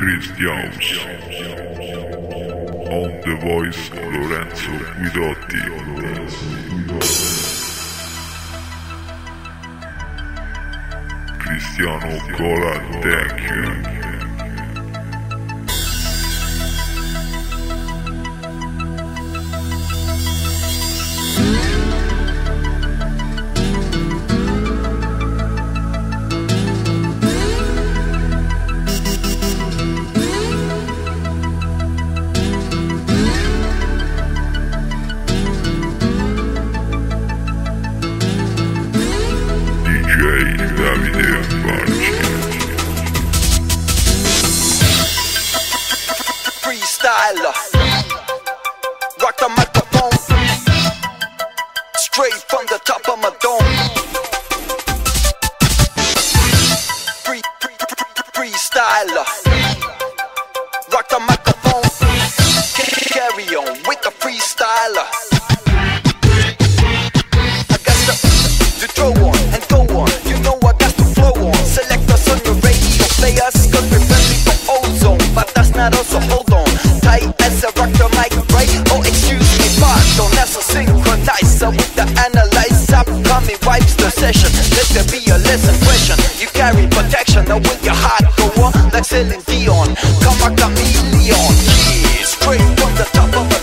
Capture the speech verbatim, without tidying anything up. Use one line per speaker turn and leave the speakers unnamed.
Christians. On the voice Lorenzo Guidotti. Cristiano Cola Tech.
Freestyler, rock the microphone, straight from the top of my dome. Free, free, free, freestyler, rock the microphone, carry on with the freestyler. I got to, to throw on and go on, you know I got to flow on. Select us on your radio, play us cause we're friendly for ozone, but that's not us, so hold on. Tight as I rock the mic, right? Oh, excuse me, pardon, that's a synchronizer with the analyzer. Coming wipes the session, let there be a lesson question. You carry protection, now with your heart go on like Celine Dion. Come a chameleon, yeah, straight from the top of a